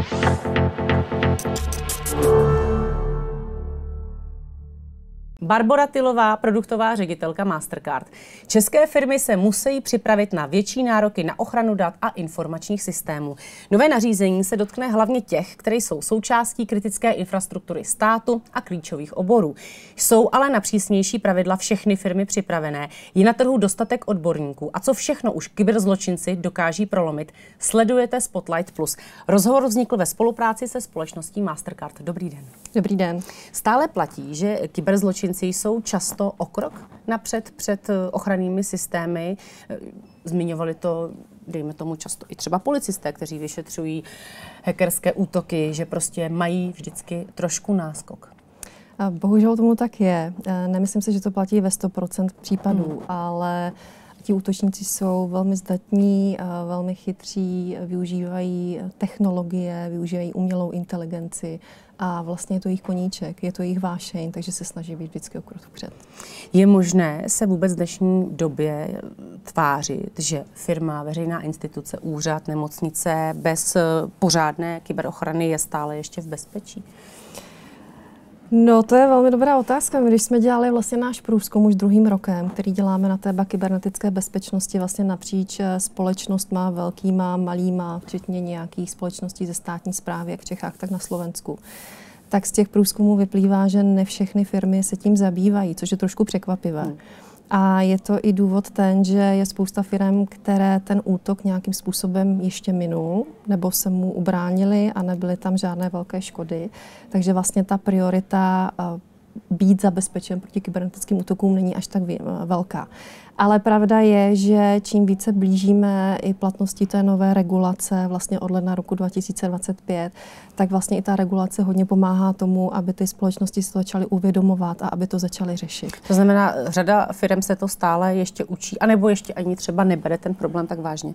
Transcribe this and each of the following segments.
Barbora Tylová, produktová ředitelka Mastercard. České firmy se musí připravit na větší nároky na ochranu dat a informačních systémů. Nové nařízení se dotkne hlavně těch, které jsou součástí kritické infrastruktury státu a klíčových oborů. Jsou ale na přísnější pravidla všechny firmy připravené. Je na trhu dostatek odborníků. A co všechno už kyberzločinci dokáží prolomit, sledujete Spotlight Plus. Rozhovor vznikl ve spolupráci se společností Mastercard. Dobrý den. Dobrý den. Stále platí, že kyberzločinci jsou často o krok napřed před ochrannými systémy. Zmiňovali to, dejme tomu, často i třeba policisté, kteří vyšetřují hackerské útoky, že prostě mají vždycky trošku náskok. Bohužel tomu tak je. Nemyslím si, že to platí ve 100% případů, ale ti útočníci jsou velmi zdatní, velmi chytří, využívají technologie, využívají umělou inteligenci a vlastně je to jejich koníček, je to jejich vášeň, takže se snaží být vždycky o krok vpřed. Je možné se vůbec v dnešní době tvářit, že firma, veřejná instituce, úřad, nemocnice bez pořádné kyberochrany je stále ještě v bezpečí? No, to je velmi dobrá otázka. My, když jsme dělali vlastně náš průzkum už druhým rokem, který děláme na téma kybernetické bezpečnosti vlastně napříč společnostma, velkýma, malýma, včetně nějakých společností ze státní správy, jak v Čechách, tak na Slovensku, tak z těch průzkumů vyplývá, že ne všechny firmy se tím zabývají, což je trošku překvapivé. A je to i důvod ten, že je spousta firm, které ten útok nějakým způsobem ještě minul, nebo se mu ubránili a nebyly tam žádné velké škody. Takže vlastně ta priorita být zabezpečen proti kybernetickým útokům není až tak velká. Ale pravda je, že čím více blížíme i platnosti té nové regulace vlastně od ledna roku 2025, tak vlastně i ta regulace hodně pomáhá tomu, aby ty společnosti se to začaly uvědomovat a aby to začaly řešit. To znamená, řada firm se to stále ještě učí, anebo ještě ani třeba nebere ten problém tak vážně?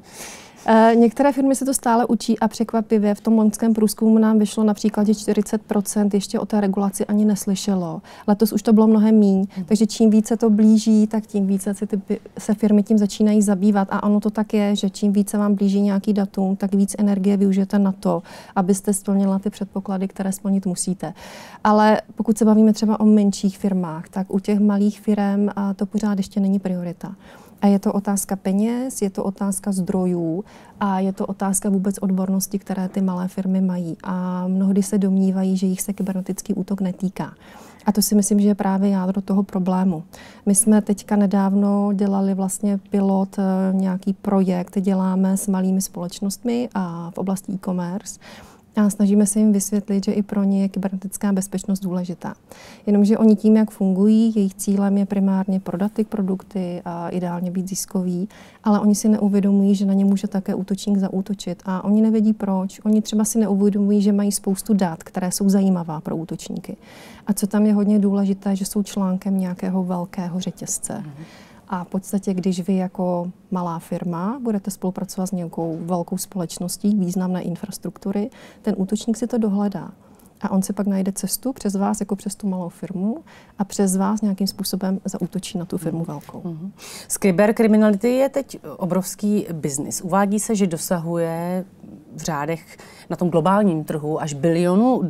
Některé firmy se to stále učí a překvapivě v tom loňském průzkumu nám vyšlo například, že 40% ještě o té regulaci ani neslyšelo. Letos už to bylo mnohem míň, takže čím více to blíží, tak tím více se firmy tím začínají zabývat. A ono to tak je, že čím více vám blíží nějaký datum, tak víc energie využijete na to, abyste splnila ty předpoklady, které splnit musíte. Ale pokud se bavíme třeba o menších firmách, tak u těch malých firm to pořád ještě není priorita. A je to otázka peněz, je to otázka zdrojů a je to otázka vůbec odbornosti, které ty malé firmy mají. A mnohdy se domnívají, že jich se kybernetický útok netýká. A to si myslím, že je právě jádro toho problému. My jsme teďka nedávno dělali vlastně pilot, nějaký projekt, děláme s malými společnostmi a v oblasti e-commerce. A snažíme se jim vysvětlit, že i pro ně je kybernetická bezpečnost důležitá. Jenomže oni tím, jak fungují, jejich cílem je primárně prodat ty produkty a ideálně být ziskový, ale oni si neuvědomují, že na ně může také útočník zaútočit. A oni nevědí proč. Oni třeba si neuvědomují, že mají spoustu dat, které jsou zajímavá pro útočníky. A co tam je hodně důležité, že jsou článkem nějakého velkého řetězce. A v podstatě, když vy jako malá firma budete spolupracovat s nějakou velkou společností významné infrastruktury, ten útočník si to dohledá. A on si pak najde cestu přes vás, jako přes tu malou firmu a přes vás nějakým způsobem zaútočí na tu firmu velkou. Z kyberkriminality je teď obrovský biznis. Uvádí se, že dosahuje v řádech na tom globálním trhu až $1 bilionu.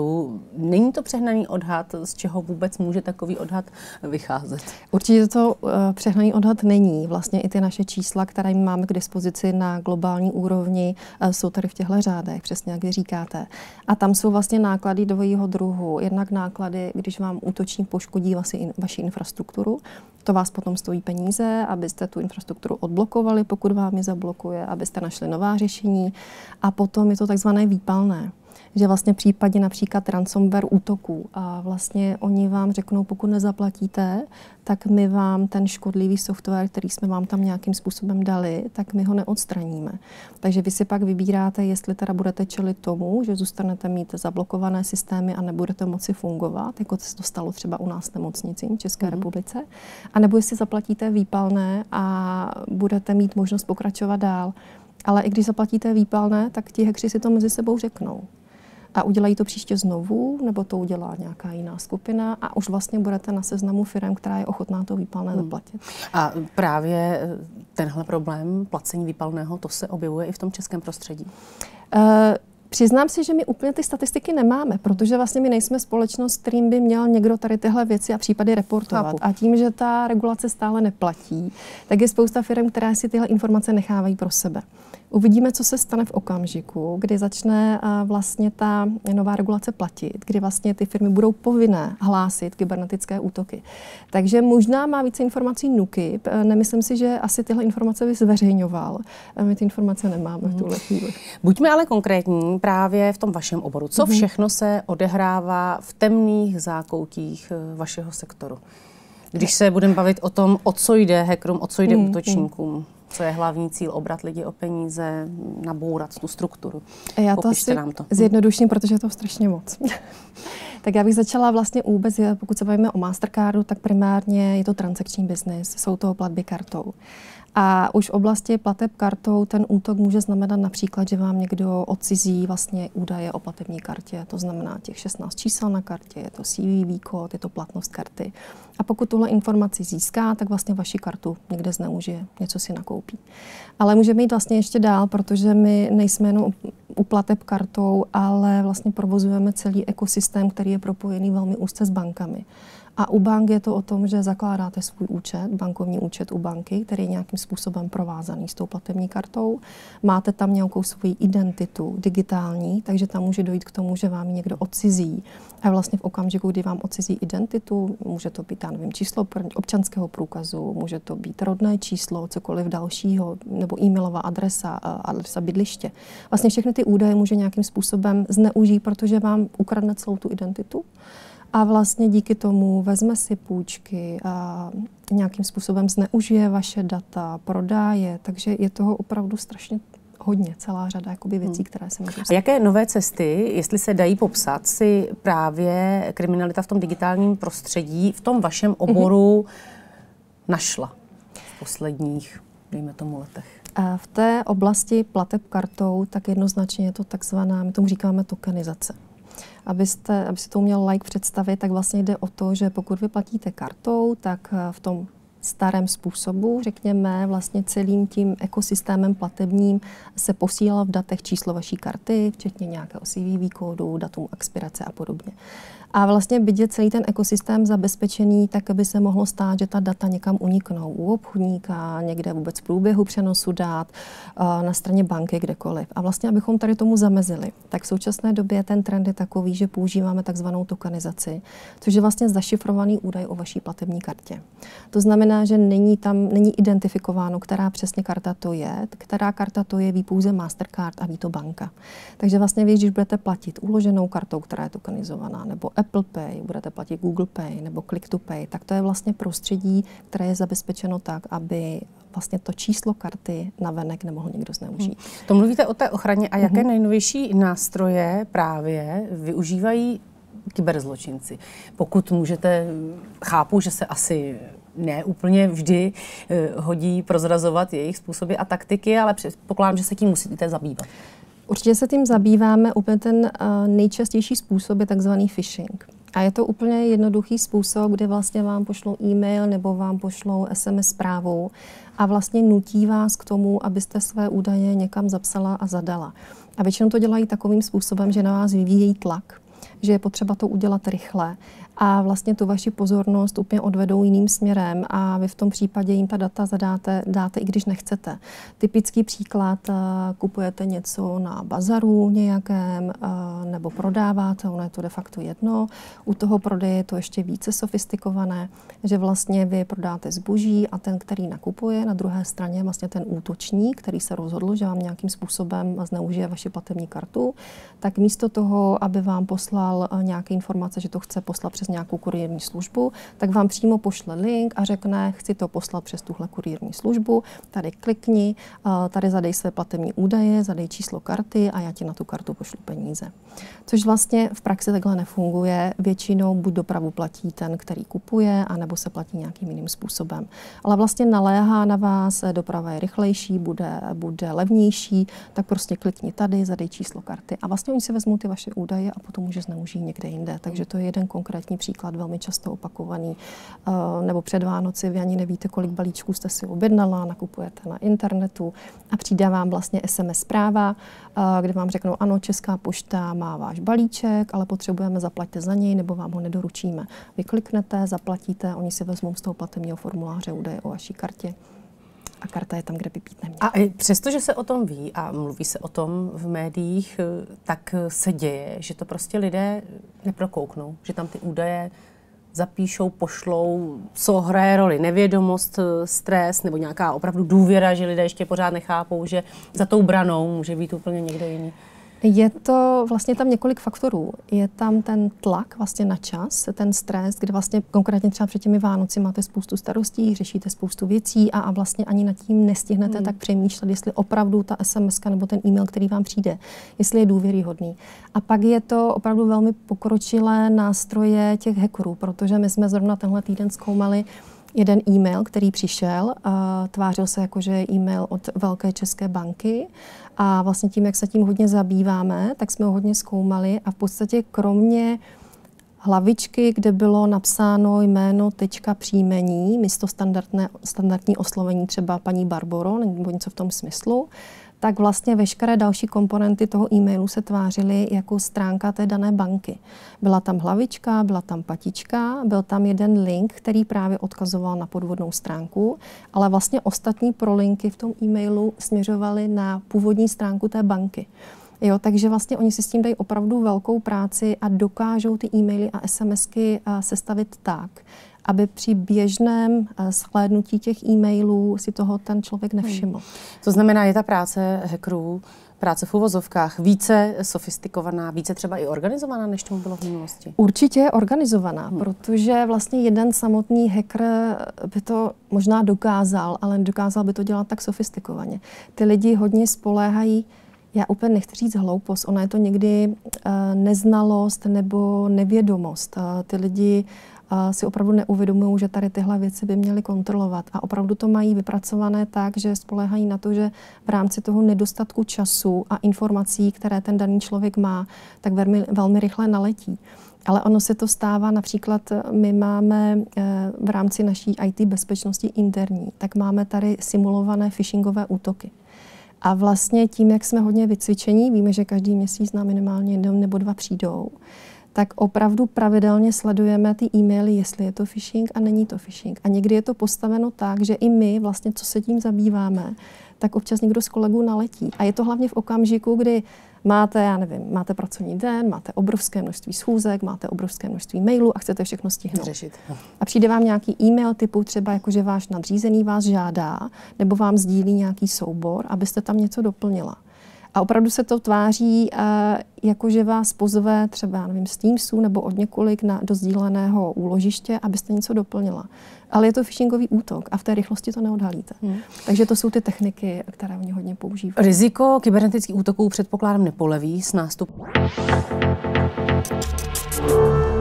Není to přehnaný odhad, z čeho vůbec může takový odhad vycházet? Určitě to přehnaný odhad není. Vlastně i ty naše čísla, které máme k dispozici na globální úrovni, jsou tady v těchto řádech, přesně jak vy říkáte. A tam jsou vlastně náklady dvojího druhu. Jednak náklady, když vám útočník poškodí vaši infrastrukturu, to vás potom stojí peníze, abyste tu infrastrukturu odblokovali, pokud vám ji zablokuje, abyste našli nová řešení. A potom je to takzvané výpalné, že vlastně v případě například ransomware útoků a vlastně oni vám řeknou, pokud nezaplatíte, tak my vám ten škodlivý software, který jsme vám tam nějakým způsobem dali, tak my ho neodstraníme. Takže vy si pak vybíráte, jestli teda budete čelit tomu, že zůstanete mít zablokované systémy a nebudete moci fungovat, jako se to stalo třeba u nás v nemocnici v České republice, anebo jestli zaplatíte výpalné a budete mít možnost pokračovat dál. Ale i když zaplatíte výpalné, tak ti hackři si to mezi sebou řeknou. A udělají to příště znovu, nebo to udělá nějaká jiná skupina a už vlastně budete na seznamu firem, která je ochotná to výpalné zaplatit. A právě tenhle problém placení výpalného, to se objevuje i v tom českém prostředí? Přiznám si, že my úplně ty statistiky nemáme, protože vlastně my nejsme společnost, kterým by měl někdo tady tyhle věci a případy reportovat. Chápu. A tím, že ta regulace stále neplatí, tak je spousta firm, které si tyhle informace nechávají pro sebe. Uvidíme, co se stane v okamžiku, kdy začne vlastně ta nová regulace platit, kdy vlastně ty firmy budou povinné hlásit kybernetické útoky. Takže možná má více informací NÚKIB. Nemyslím si, že asi tyhle informace by zveřejňoval. My ty informace nemáme v tuhle chvíli. Buďme ale konkrétní právě v tom vašem oboru. Co všechno se odehrává v temných zákoutích vašeho sektoru? Když se budeme bavit o tom, o co jde hackerům, o co jde útočníkům. Co je hlavní cíl? Obrat lidi o peníze, nabourat tu strukturu. Já to asi zjednoduším, protože je to strašně moc. Tak já bych začala vlastně vůbec, pokud se bavíme o Mastercardu, tak primárně je to transakční biznis, jsou to platby kartou. A už v oblasti plateb kartou ten útok může znamenat například, že vám někdo odcizí vlastně údaje o platební kartě, to znamená těch 16 čísel na kartě, je to CVV kód, je to platnost karty. A pokud tuhle informaci získá, tak vlastně vaši kartu někde zneužije, něco si nakoupí. Ale můžeme jít vlastně ještě dál, protože my nejsme jenom u plateb kartou, ale vlastně provozujeme celý ekosystém, který je propojený velmi úzce s bankami. A u bank je to o tom, že zakládáte svůj účet, bankovní účet u banky, který je nějakým způsobem provázaný s tou platební kartou. Máte tam nějakou svoji identitu digitální, takže tam může dojít k tomu, že vám ji někdo odcizí. A vlastně v okamžiku, kdy vám odcizí identitu, může to být, já nevím, číslo občanského průkazu, může to být rodné číslo, cokoliv dalšího, nebo e-mailová adresa bydliště. Vlastně všechny ty údaje může nějakým způsobem zneužít, protože vám ukradne celou tu identitu. A vlastně díky tomu vezme si půjčky a nějakým způsobem zneužije vaše data, prodá je, takže je toho opravdu strašně hodně, celá řada jakoby věcí, které se můžou stát. A jaké nové cesty, jestli se dají popsat, si právě kriminalita v tom digitálním prostředí, v tom vašem oboru našla v posledních, dejme tomu, letech? A v té oblasti plateb kartou, tak jednoznačně je to takzvaná, my tomu říkáme tokenizace. Aby si to uměl představit, tak vlastně jde o to, že pokud vy platíte kartou, tak v tom starém způsobu, řekněme, vlastně celým tím ekosystémem platebním se posílá v datech číslo vaší karty, včetně nějakého CVV kódu, datum expirace a podobně. A vlastně byť je celý ten ekosystém zabezpečený, tak aby se mohlo stát, že ta data někam uniknou u obchodníka, někde vůbec v průběhu přenosu dát, na straně banky, kdekoliv. A vlastně, abychom tady tomu zamezili, tak v současné době ten trend je takový, že používáme takzvanou tokenizaci, což je vlastně zašifrovaný údaj o vaší platební kartě. To znamená, že není identifikováno, která přesně karta to je, která karta to je, ví pouze Mastercard a ví to banka. Takže vlastně vy, když budete platit uloženou kartou, která je tokenizovaná, nebo Apple Pay, budete platit Google Pay nebo Click to Pay, tak to je vlastně prostředí, které je zabezpečeno tak, aby vlastně to číslo karty navenek nemohl někdo zneužít. To mluvíte o té ochraně a jaké nejnovější nástroje právě využívají kyberzločinci? Pokud můžete, chápu, že se asi ne úplně vždy hodí prozrazovat jejich způsoby a taktiky, ale předpokládám, že se tím musíte zabývat. Určitě se tím zabýváme. Úplně ten nejčastější způsob je takzvaný phishing. A je to úplně jednoduchý způsob, kde vlastně vám pošlou e-mail nebo vám pošlou SMS zprávu a vlastně nutí vás k tomu, abyste své údaje někam zapsala a zadala. A většinou to dělají takovým způsobem, že na vás vyvíjejí tlak, že je potřeba to udělat rychle a vlastně tu vaši pozornost úplně odvedou jiným směrem a vy v tom případě jim ta data dáte, i když nechcete. Typický příklad, kupujete něco na bazaru nějakém nebo prodáváte, ono je to de facto jedno. U toho prodeje je to ještě více sofistikované, že vlastně vy prodáte zboží a ten, který nakupuje, na druhé straně vlastně ten útočník, který se rozhodl, že vám nějakým způsobem zneužije vaši platební kartu, tak místo toho, aby vám poslal nějaké informace, že to chce poslat přes nějakou kurýrní službu, tak vám přímo pošle link a řekne, chci to poslat přes tuhle kurýrní službu, tady klikni, tady zadej své platební údaje, zadej číslo karty a já ti na tu kartu pošlu peníze. Což vlastně v praxi takhle nefunguje. Většinou buď dopravu platí ten, který kupuje, anebo se platí nějakým jiným způsobem. Ale vlastně naléhá na vás, doprava je rychlejší, bude levnější, tak prostě klikni tady, zadej číslo karty a vlastně oni si vezmou ty vaše údaje a potom může zneužít. zneužijí někde jinde. Takže to je jeden konkrétní příklad, velmi často opakovaný. Nebo před Vánoci vy ani nevíte, kolik balíčků jste si objednala, nakupujete na internetu a přijde vám vlastně SMS zpráva, kde vám řeknou, ano, Česká pošta má váš balíček, ale potřebujeme, zaplaťte za něj, nebo vám ho nedoručíme. Vy kliknete, zaplatíte, oni si vezmou z toho platebního formuláře údaje o vaší kartě. A karta je tam, kde by být neměla. A přesto, že se o tom ví a mluví se o tom v médiích, tak se děje, že to prostě lidé neprokouknou, že tam ty údaje zapíšou, pošlou, co hraje roli, nevědomost, stres nebo nějaká opravdu důvěra, že lidé ještě pořád nechápou, že za tou branou může být úplně někdo jiný. Je to vlastně tam několik faktorů. Je tam ten tlak vlastně na čas, ten stres, kde vlastně konkrétně třeba před těmi Vánoci máte spoustu starostí, řešíte spoustu věcí a vlastně ani nad tím nestihnete tak přemýšlet, jestli opravdu ta SMS-ka nebo ten e-mail, který vám přijde, jestli je důvěryhodný. A pak je to opravdu velmi pokročilé nástroje těch hackerů, protože my jsme zrovna tenhle týden zkoumali jeden e-mail, který přišel, tvářil se jako, že je e-mail od velké české banky a vlastně tím, jak se tím hodně zabýváme, tak jsme ho hodně zkoumali a v podstatě kromě hlavičky, kde bylo napsáno jméno, tečka, příjmení, místo standardní oslovení třeba paní Barboro nebo něco v tom smyslu, tak vlastně veškeré další komponenty toho e-mailu se tvářily jako stránka té dané banky. Byla tam hlavička, byla tam patička, byl tam jeden link, který právě odkazoval na podvodnou stránku, ale vlastně ostatní prolinky v tom e-mailu směřovaly na původní stránku té banky. Jo, takže vlastně oni si s tím dají opravdu velkou práci a dokážou ty e-maily a SMSky sestavit tak, aby při běžném shlédnutí těch e-mailů si toho ten člověk nevšiml. To znamená, je ta práce hackerů, práce v uvozovkách více sofistikovaná, více třeba i organizovaná, než tomu bylo v minulosti? Určitě je organizovaná, protože vlastně jeden samotný hacker by to možná dokázal, ale nedokázal by to dělat tak sofistikovaně. Ty lidi hodně spoléhají, já úplně nechci říct hloupost, ona je to někdy neznalost nebo nevědomost. Ty lidi si opravdu neuvědomují, že tady tyhle věci by měly kontrolovat. A opravdu to mají vypracované tak, že spoléhají na to, že v rámci toho nedostatku času a informací, které ten daný člověk má, tak velmi rychle naletí. Ale ono se to stává, například my máme v rámci naší IT bezpečnosti interní, tak máme tady simulované phishingové útoky. A vlastně tím, jak jsme hodně vycvičení, víme, že každý měsíc nám minimálně 1 nebo 2 přijdou, tak opravdu pravidelně sledujeme ty e-maily, jestli je to phishing a není to phishing. A někdy je to postaveno tak, že i my vlastně, co se tím zabýváme, tak občas někdo z kolegů naletí. A je to hlavně v okamžiku, kdy máte, já nevím, máte pracovní den, máte obrovské množství schůzek, máte obrovské množství mailů a chcete všechno stihnout. Řešit. A přijde vám nějaký e-mail typu třeba, jako že váš nadřízený vás žádá, nebo vám sdílí nějaký soubor, abyste tam něco doplnila. A opravdu se to tváří, jako že vás pozve třeba, já nevím, z Teamsu nebo od několik do sdíleného úložiště, abyste něco doplnila. Ale je to phishingový útok a v té rychlosti to neodhalíte. Takže to jsou ty techniky, které oni hodně používají. Riziko kybernetických útoků předpokládám nepoleví s nástupem.